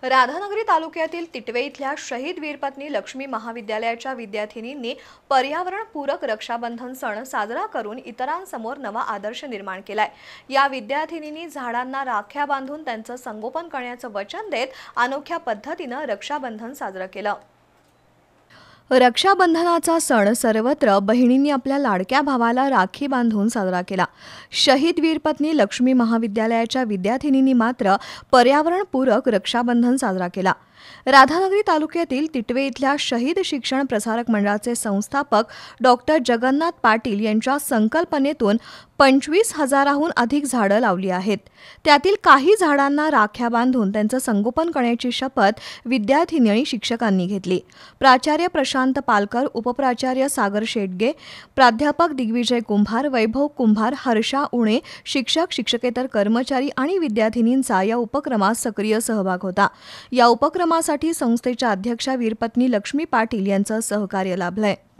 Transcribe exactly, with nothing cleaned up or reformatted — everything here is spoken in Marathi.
राधानगरी तालुक्यातील तिटवे इथल्या शहीद वीरपत्नी लक्ष्मी महाविद्यालयाच्या विद्यार्थिनींनी पर्यावरणपूरक रक्षाबंधन सण साजरा करून इतरांसमोर नवा आदर्श निर्माण केलाय। या विद्यार्थिनींनी झाडांना राख्या बांधून त्यांचं संगोपन करण्याचं वचन देत अनोख्या पद्धतीनं रक्षाबंधन साजरं केलं। रक्षाबंधनाचा सण सर्वत्र बहिणींनी आपल्या लाडक्या भावाला राखी बांधून साजरा केला। शहीद वीरपत्नी लक्ष्मी महाविद्यालयाच्या विद्यार्थिनींनी मात्र पर्यावरणपूरक रक्षाबंधन साजरा केला। राधानगरी तालुक्यातील तिटवे इथल्या शहीद शिक्षण प्रसारक मंडळाचे संस्थापक डॉक्टर जगन्नाथ पाटील यांच्या संकल्पनेतून पंचवीस हजाराहून अधिक झाडं लावली आहेत। त्यातील काही झाडांना राख्या बांधून त्यांचं संगोपन करण्याची शपथ विद्यार्थिनी आणि शिक्षकांनी घेतली। प्राचार्य प्रशांत पालकर, उपप्राचार्य सागर शेटगे, प्राध्यापक दिग्विजय कुंभार, वैभव कुंभार, हर्षा उणे, शिक्षक, शिक्षकेतर कर्मचारी आणि विद्यार्थिनींचा या उपक्रमात सक्रिय सहभाग होता। या उपक्रमासाठी संस्थेच्या अध्यक्षा वीरपत्नी लक्ष्मी पाटील यांचं सहकार्य लाभलंय।